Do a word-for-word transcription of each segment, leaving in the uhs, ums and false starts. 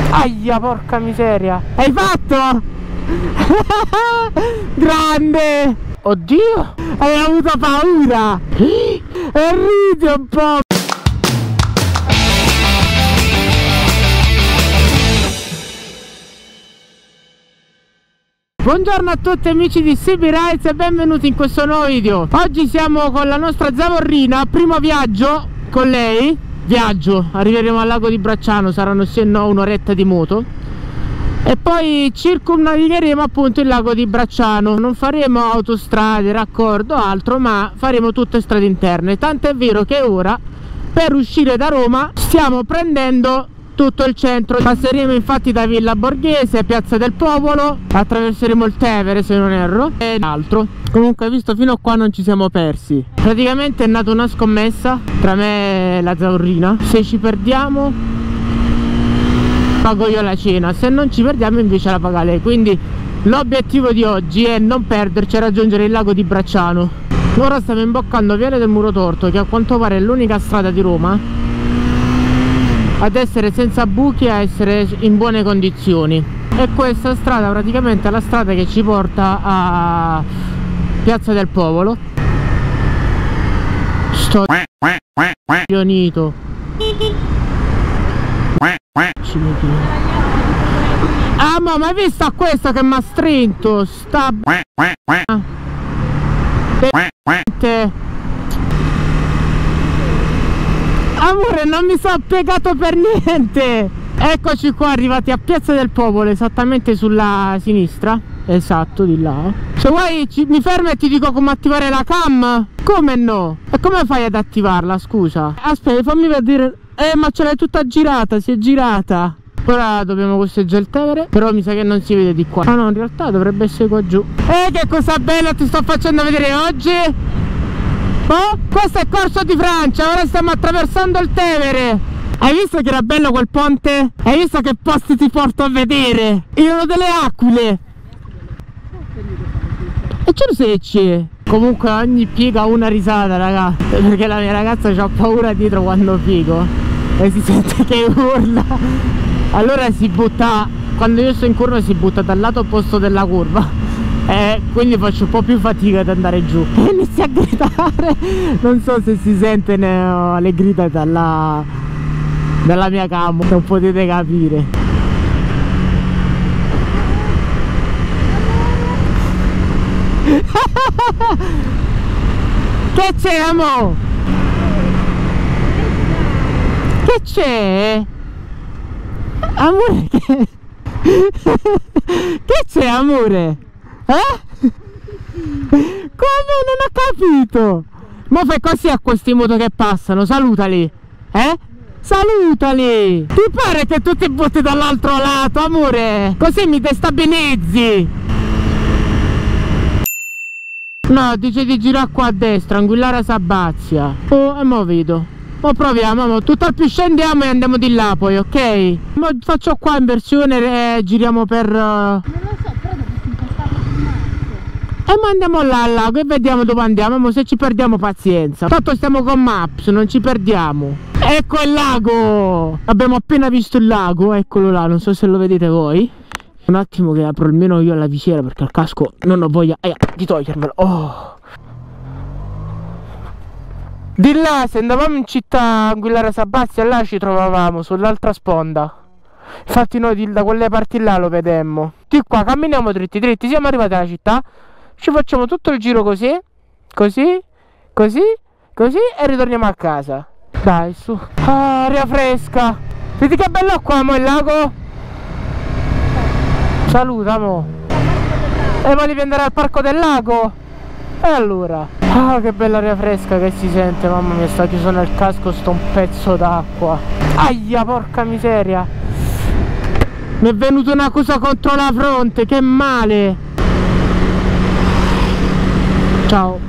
Aia, porca miseria. Hai fatto? Grande. Oddio, hai avuto paura. E ridi un po'. Buongiorno a tutti amici di C B Rides e benvenuti in questo nuovo video. Oggi siamo con la nostra Zavorrina, primo viaggio con lei. Viaggio, arriveremo al lago di Bracciano, saranno se no un'oretta di moto. E poi circumnavigheremo appunto il lago di Bracciano. Non faremo autostrade, raccordo, altro, ma faremo tutte strade interne. Tant'è vero che ora, per uscire da Roma, stiamo prendendo tutto il centro. Passeremo infatti da Villa Borghese, Piazza del Popolo, attraverseremo il Tevere se non erro, e altro. Comunque, visto fino a qua non ci siamo persi. Praticamente è nata una scommessa tra me e la Zavorrina. Se ci perdiamo pago io la cena, se non ci perdiamo invece la paga lei. Quindi l'obiettivo di oggi è non perderci e raggiungere il lago di Bracciano. Ora stiamo imboccando Viale del Muro Torto, che a quanto pare è l'unica strada di Roma ad essere senza buchi e a essere in buone condizioni. E questa strada praticamente è la strada che ci porta a Piazza del Popolo. Sto unito. Ah, ma hai visto questo che mi ha strinto? Sta amore, non mi sono piegato per niente. Eccoci qua, arrivati a Piazza del Popolo, esattamente sulla sinistra. Esatto, di là. Se vuoi ci, mi fermo e ti dico come attivare la cam. Come no? E come fai ad attivarla, scusa? Aspetta, fammi vedere. Eh, ma ce l'hai tutta girata, si è girata. Ora dobbiamo costeggiare il Tevere, però mi sa che non si vede di qua. Ah no, in realtà dovrebbe essere qua giù. Eh, che cosa bella ti sto facendo vedere oggi. Oh, questo è Corso di Francia, ora stiamo attraversando il Tevere. Hai visto che era bello quel ponte? Hai visto che posti ti porto a vedere? Erano delle aquile. E ce lo sai c'è. Comunque ogni piega ha una risata, raga, perché la mia ragazza c'ha paura dietro quando piego e si sente che urla. Allora si butta, quando io sto in curva si butta dal lato opposto della curva, e quindi faccio un po' più fatica ad andare giù e inizia a gridare. Non so se si sentono le grida dalla, dalla mia cam, non potete capire. Che c'è, amo? Che c'è? Amore, che... che c'è, amore? Eh? Come? Non ho capito. Ma fai così a questi moto che passano, salutali. Eh? Salutali. Ti pare che tu ti butti dall'altro lato, amore? Così mi destabilizzi. No, dice di girare qua a destra, Anguillara Sabazia. Oh, e mo vedo. Mo proviamo, mo. Tutt'al più scendiamo e andiamo di là poi, ok? Mo faccio qua in versione e giriamo per... Uh... Non lo so, però dovresti impostare il mazzo. E mo andiamo là al lago e vediamo dove andiamo. Mo se ci perdiamo pazienza. Tanto stiamo con Maps, non ci perdiamo. Ecco il lago! Abbiamo appena visto il lago, eccolo là, non so se lo vedete voi. Un attimo che apro almeno io la visiera perché al casco non ho voglia eh, di togliermelo. Oh. Di là, se andavamo in città Anguillara Sabazia, là ci trovavamo sull'altra sponda. Infatti noi di, da quelle parti là lo vedemmo. Di qua camminiamo dritti dritti, siamo arrivati alla città, ci facciamo tutto il giro così, così, così, così e ritorniamo a casa. Dai, su. Ah, aria fresca. Vedi che bello qua, mo il lago. Saluta, mo. E volevi andare al parco del lago? E allora? Ah, che bella aria fresca che si sente, mamma mia, sta chiuso nel casco, sto un pezzo d'acqua. Aia, porca miseria. Mi è venuta una cosa contro la fronte, che male. Ciao.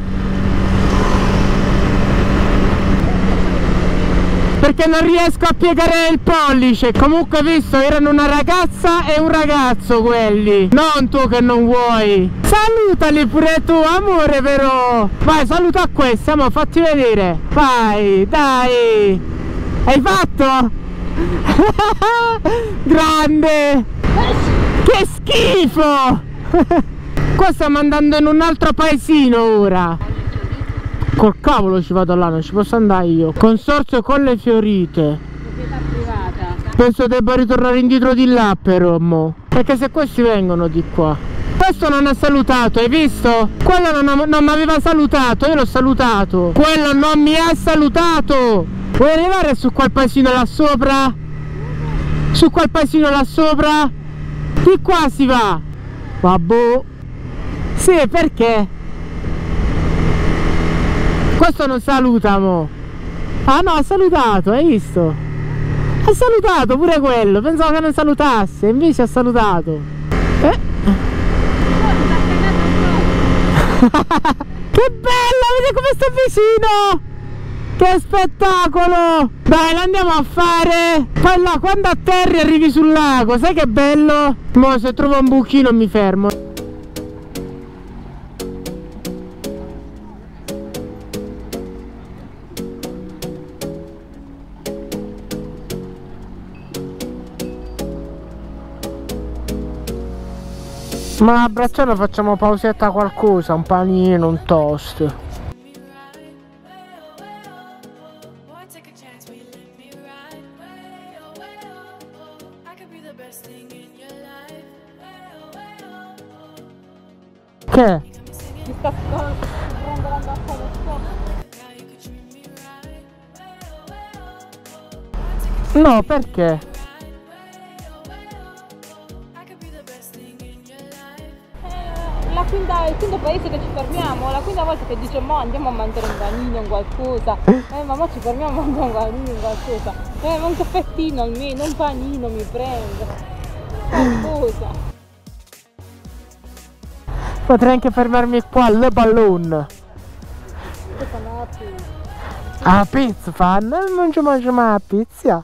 Perché non riesco a piegare il pollice. Comunque, visto, erano una ragazza e un ragazzo quelli. Non tu che non vuoi. Salutali pure tu, amore, però. Vai, saluta a questa, mo, fatti vedere. Vai, dai. Hai fatto? Grande! Che schifo! Qua stiamo andando in un altro paesino ora. Col cavolo ci vado là, non ci posso andare io. Consorzio Colle Fiorite. Proprietà privata. Penso debba ritornare indietro di là però mo. Perché se questi vengono di qua. Questo non ha salutato, hai visto? Quello non, non mi aveva salutato, io l'ho salutato. Quello non mi ha salutato. Vuoi arrivare su quel paesino là sopra? Su quel paesino là sopra? Di qua si va. Vabbè. Sì, perché? Questo non saluta mo. Ah no, ha salutato, hai visto? Ha salutato pure quello, pensavo che non salutasse, invece ha salutato. Eh? Che bello, vedi come sta vicino! Che spettacolo! Dai, lo andiamo a fare! Poi là, quando atterri arrivi sul lago, sai che bello? Mo se trovo un buchino mi fermo. Ma a Bracciano facciamo pausetta qualcosa, un panino, un toast. Che? Mi sta prendendo a fare No, perché? La quinta, il quinto paese che ci fermiamo, la quinta volta che dice mo andiamo a mangiare un panino, un qualcosa. Eh ma mo ci fermiamo a mangiare un panino, un qualcosa. Eh ma un caffettino almeno, un panino mi prendo. Qualcosa. Potrei anche fermarmi qua al Ballon. Che fanno la pizza. Ah, pizza fanno? Non ci mangio mai la pizza.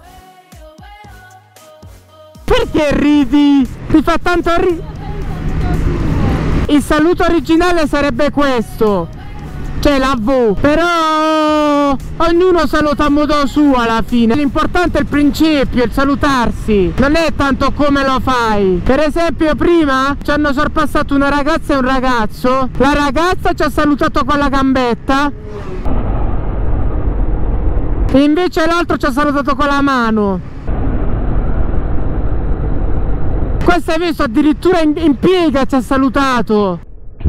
Perché ridi? Ti fa tanto ridere. Il saluto originale sarebbe questo, cioè la V, però ognuno saluta a modo suo alla fine. L'importante è il principio, il salutarsi, non è tanto come lo fai. Per esempio prima ci hanno sorpassato una ragazza e un ragazzo, la ragazza ci ha salutato con la gambetta e invece l'altro ci ha salutato con la mano. Questo hai visto, addirittura in, in piega ci ha salutato.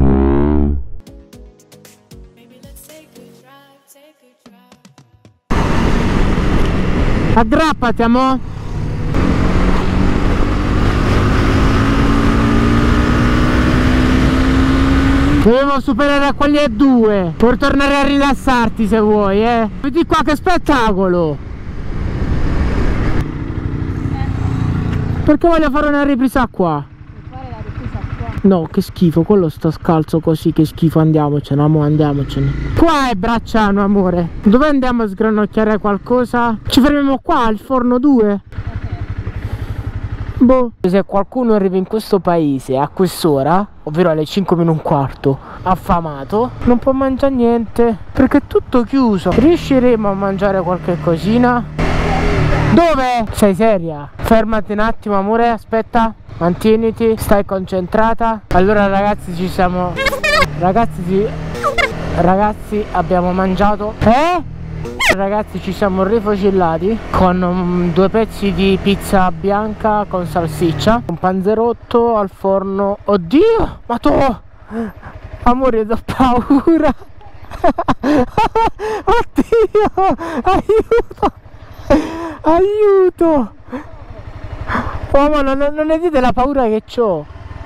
Aggrappati, amo. Dobbiamo superare a quelli e due. Puoi tornare a rilassarti se vuoi, eh. Vedi qua che spettacolo. Perché voglio fare una ripresa qua? Vuoi fare la ripresa qua? No, che schifo, quello sta scalzo così, che schifo, andiamocene, amo, andiamocene. Qua è Bracciano, amore. Dove andiamo a sgranocchiare qualcosa? Ci fermiamo qua, al forno due? Boh. Se qualcuno arriva in questo paese a quest'ora, ovvero alle cinque meno un quarto, affamato, non può mangiare niente, perché è tutto chiuso. Riusciremo a mangiare qualche cosina? Dove? Sei seria? Fermati un attimo, amore, aspetta, mantieniti, stai concentrata. Allora ragazzi, ci siamo... Ragazzi, ci... Ragazzi, abbiamo mangiato... Eh? Ragazzi, ci siamo rifocillati con um, due pezzi di pizza bianca con salsiccia, un panzerotto al forno. Oddio, ma tu... Amore, ho paura. Oddio, aiuto. Aiuto! Oh, ma non, non ne dite la paura che c'ho.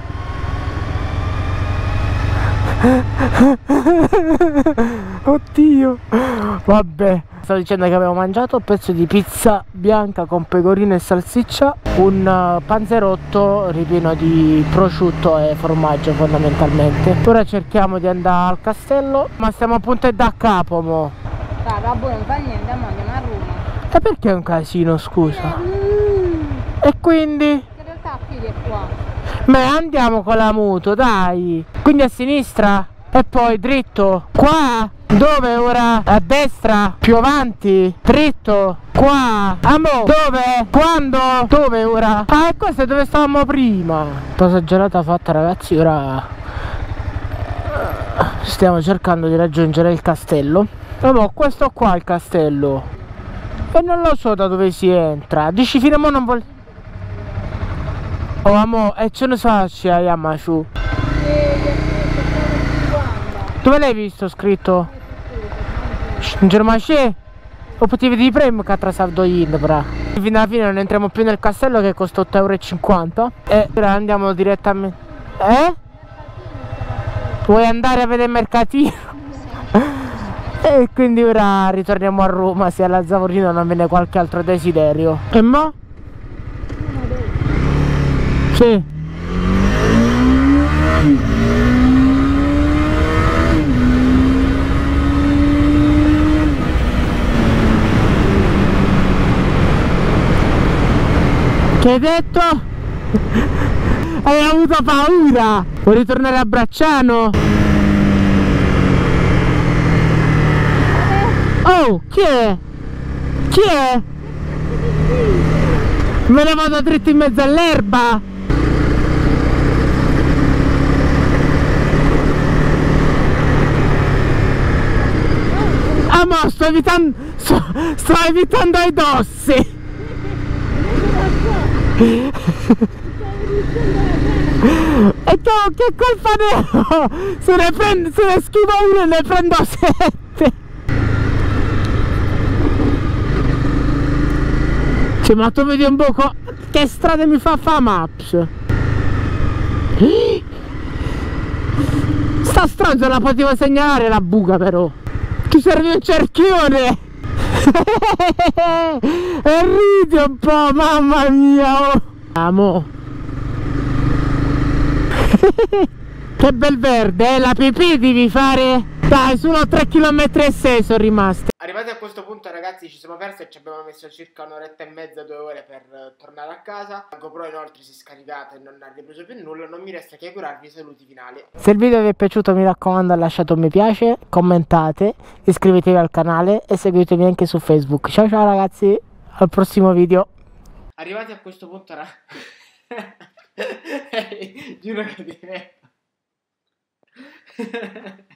Oddio. Vabbè, stavo dicendo che abbiamo mangiato un pezzo di pizza bianca con pecorino e salsiccia, un uh, panzerotto ripieno di prosciutto e formaggio fondamentalmente. Ora cerchiamo di andare al castello, ma stiamo a punto da capo mo. Raga, boh, non fa niente, andiamo a Roma. E perché è un casino, scusa? Mm. E quindi? In realtà figli è qua. Ma andiamo con la moto, dai. Quindi a sinistra e poi dritto. Qua? Dove ora? A destra? Più avanti? Dritto? Qua? Amo? Dove? Quando? Dove ora? Ah, e questo è dove stavamo prima. Pausa gelata fatta, ragazzi. Ora stiamo cercando di raggiungere il castello. Amo, questo qua è il castello. E non lo so da dove si entra. Dici fino a mo' non voglio. Oh amo, e ce ne sa a Yamachu. Dove l'hai visto scritto? In Germaché? O potevi di prima che attraverso in però. Fino alla fine non entriamo più nel castello che costa otto euro e cinquanta. E ora andiamo direttamente. Eh? Vuoi andare a vedere il mercatino? E quindi ora ritorniamo a Roma se alla Zavorrina non viene qualche altro desiderio. E mo? Sì. Che hai detto? Hai avuto paura? Vuoi ritornare a Bracciano? Oh, chi è? Chi è? Me ne vado dritto in mezzo all'erba. Ah, ma sto evitando. Sto, sto evitando i dossi. E tu che colpa ne ho? Se ne prendo, se ne schivo uno ne prendo sette. Cioè, ma tu vedi un po' che strade mi fa fa Maps. Sta stronza la potevo segnalare la buca però. Ti serve un cerchione. E ridi un po', mamma mia. Oh. Amo. Che bel verde, eh? La pipì devi fare. Dai, sono tre chilometri e sei sono rimaste. Arrivati a questo punto, ragazzi, ci siamo persi e ci abbiamo messo circa un'oretta e mezza, due ore per uh, tornare a casa. La GoPro inoltre si è scaricata e non ha ripreso più nulla. Non mi resta che augurarvi i saluti finali. Se il video vi è piaciuto, mi raccomando, lasciate un mi piace, commentate, iscrivetevi al canale e seguitemi anche su Facebook. Ciao ciao ragazzi, al prossimo video. Arrivati a questo punto, ragazzi. Giuro che ti